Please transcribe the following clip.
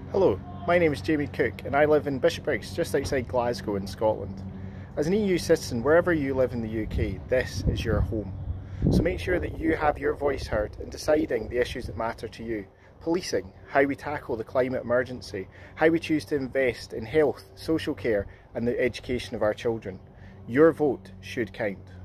Hello, my name is Jamie Cooke and I live in Bishopbriggs, just outside Glasgow in Scotland. As an EU citizen, wherever you live in the UK, this is your home. So make sure that you have your voice heard in deciding the issues that matter to you. Policing, how we tackle the climate emergency, how we choose to invest in health, social care and the education of our children. Your vote should count.